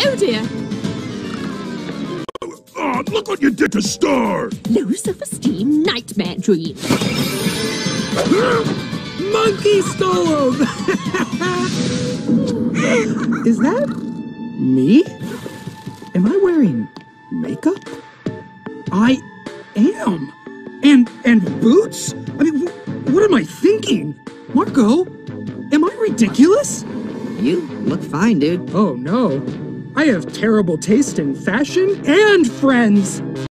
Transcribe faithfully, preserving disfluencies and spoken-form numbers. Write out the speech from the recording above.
Oh dear. Oh, look what you did to Star! Low self-esteem nightmare dream. Monkey stole him! Is that me? Am I wearing makeup? I am. And and boots? I mean, wh what am I thinking? Marco, am I ridiculous? You look fine, dude. Oh no. I have terrible taste in fashion and friends.